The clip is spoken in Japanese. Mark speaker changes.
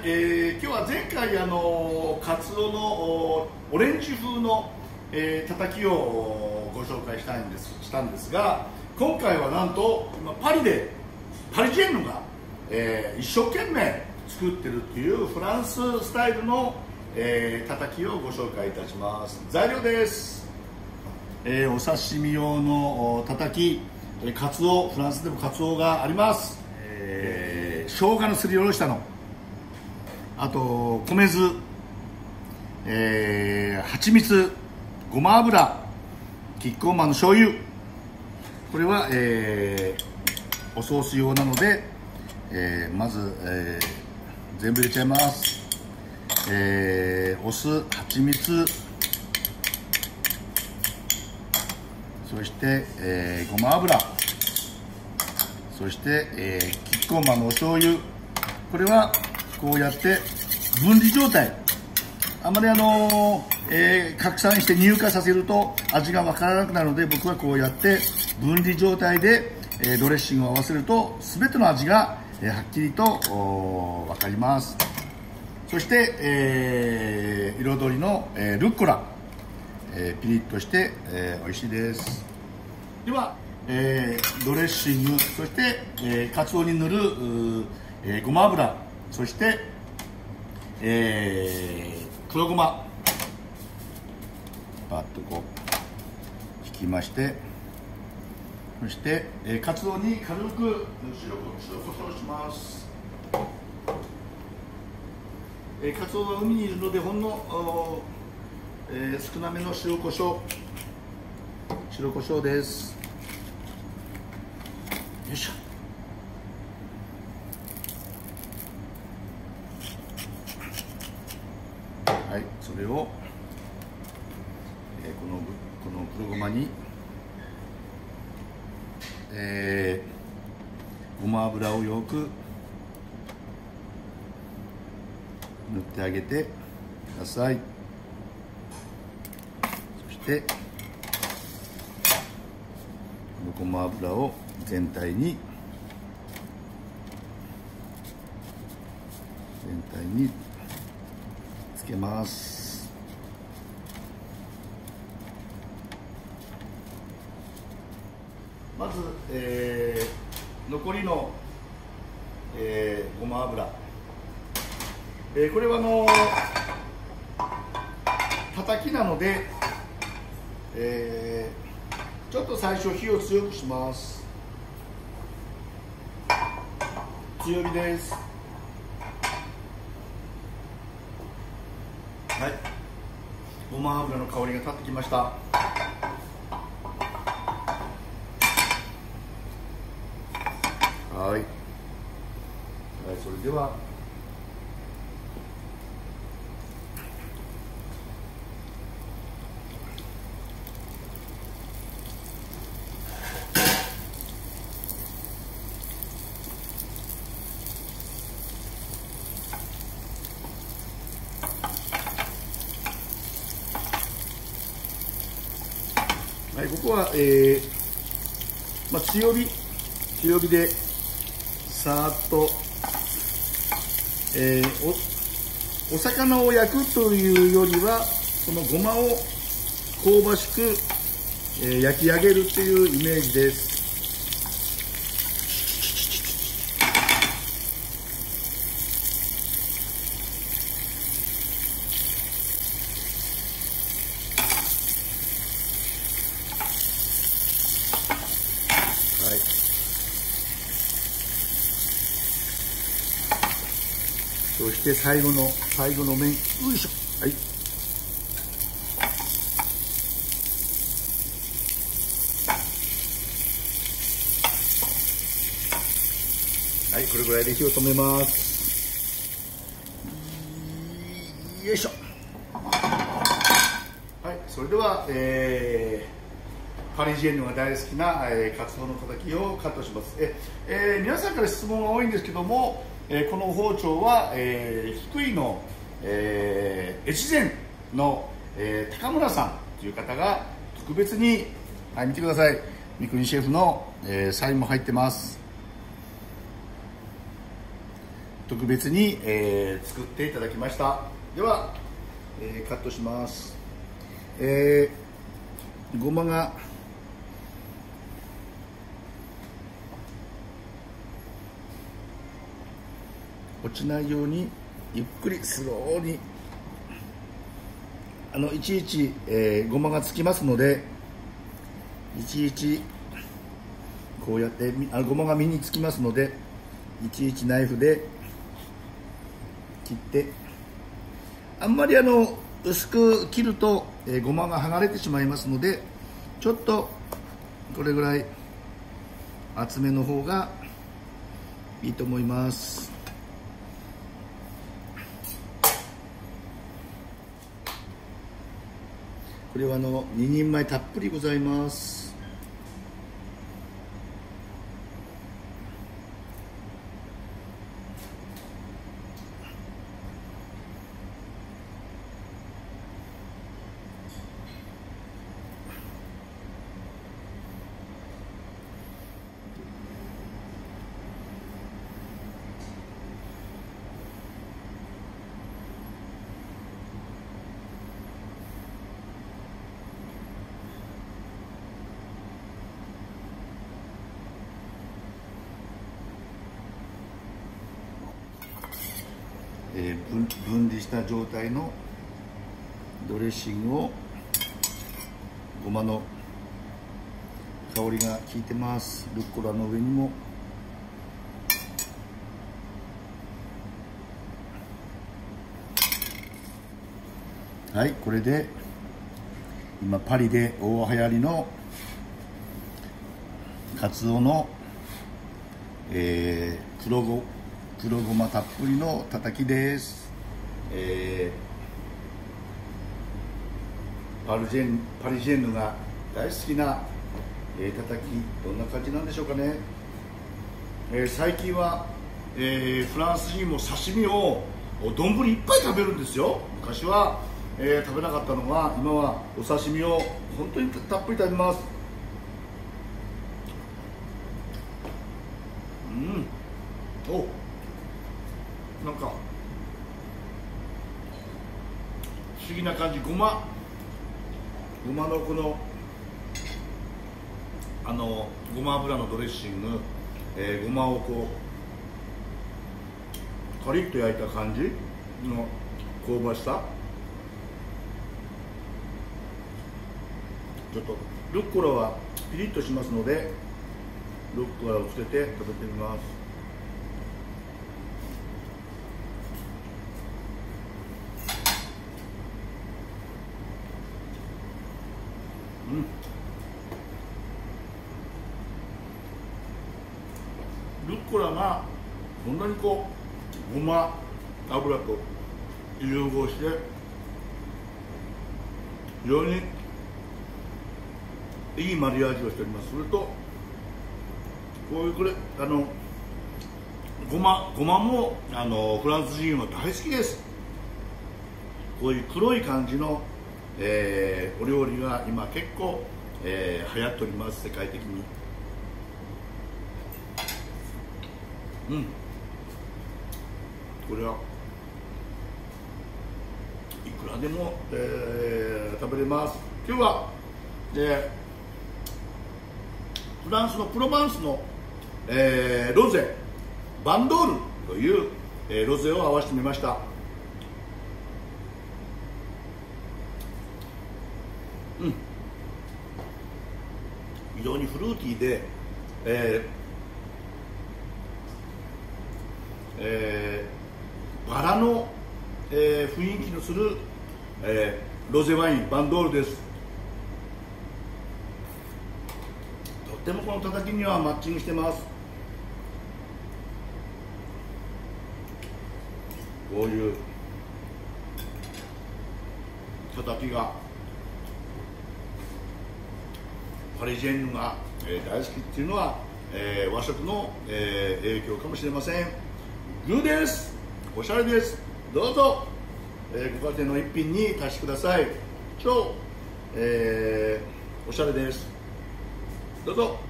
Speaker 1: 今日は前回カツオのオレンジ風の、叩きをご紹介したんですが、今回はなんと今パリジェンヌが、一生懸命作ってるっていうフランススタイルの、叩きをご紹介いたします。材料です。お刺身用の叩き、カツオ、フランスでもカツオがあります。生姜のすりおろしたの、あと米酢、蜂蜜、ごま油、キッコーマンの醤油。これは、おソース用なので、まず、全部入れちゃいます。お酢、蜂蜜、そして、ごま油、そして、キッコーマンのお醤油。これはこうやって分離状態、あまり拡散して乳化させると味が分からなくなるので、僕はこうやって分離状態でドレッシングを合わせると全ての味がはっきりと分かります。そして、彩りのルッコラ、ピリッとして美味しいです。では、ドレッシング、そして、カツオに塗るごま油、そして、黒ごまパッとこう引きまして、そして、カツオに軽く塩コショウします。カツオは海にいるのでほんの、少なめの白コショウです。よいしょ。はい、それを、この黒ごまに、ごま油をよく塗ってあげてください。そしてこのごま油を全体につけます。まず、残りの、ごま油、これは叩きなので、ちょっと最初火を強くします。強火です。はい、ごま油の香りが立ってきました。はい、それではここは、強火でさーっと、お魚を焼くというよりはそのごまを香ばしく、焼き上げるというイメージです。はい、そして最後の面、よいしょ。はい、はい、これぐらいで火を止めます。よいしょ。はい、それでは、パリジェンヌが大好きな、カツオのたたきをカットします。皆さんから質問が多いんですけども、この包丁は、福井の、越前の、高村さんという方が特別に、はい、見てください、三國シェフの、サインも入ってます。 特別に、作っていただきました。では、カットします。ごまが落ちないようにゆっくりスローにいちいち、ごまがつきますので、いちいちこうやってごまが身につきますので、いちいちナイフで切って、あんまり薄く切ると、ごまが剥がれてしまいますので、ちょっとこれぐらい厚めの方がいいと思います。これは2人前たっぷりございます。分離した状態のドレッシングを、ごまの香りが効いてます。ルッコラの上にもはい、これで今パリで大流行りのカツオの、黒ごまたっぷりのたたきです。パリジェンヌが大好きな、たたき、どんな感じなんでしょうかね。最近は、フランス人も刺身を丼いっぱい食べるんですよ。昔は、食べなかったのが、今はお刺身を本当にたっぷり食べます。なんか不思議な感じ。ごまのこのごま油のドレッシング、ごまをこうカリッと焼いた感じの香ばしさ。ちょっとルッコラはピリッとしますので、ルッコラをつけて食べてみます。ルッコラがこんなにこうごま油と融合して非常にいいマリアージュをしております。それとこういうごまもフランス人は大好きです。こういう黒い感じの、お料理が今結構、流行っております、世界的に。これはいくらでも、食べれます。今日は、フランスのプロバンスの、ロゼバンドールという、ロゼを合わせてみました。非常にフルーティーで、バラの、雰囲気のする、ロゼワインバンドールです。とってもこのたたきにはマッチングしてます。こういうたたきがパリジェンヌが、大好きっていうのは、和食の、影響かもしれません。グーです。おしゃれです。どうぞ、ご家庭の一品に足してください。超、おしゃれです。どうぞ。